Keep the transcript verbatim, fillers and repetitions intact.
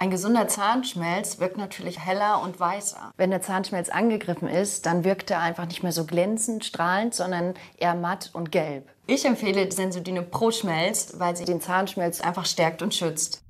Ein gesunder Zahnschmelz wirkt natürlich heller und weißer. Wenn der Zahnschmelz angegriffen ist, dann wirkt er einfach nicht mehr so glänzend, strahlend, sondern eher matt und gelb. Ich empfehle Sensodyne Pro Schmelz, weil sie den Zahnschmelz einfach stärkt und schützt.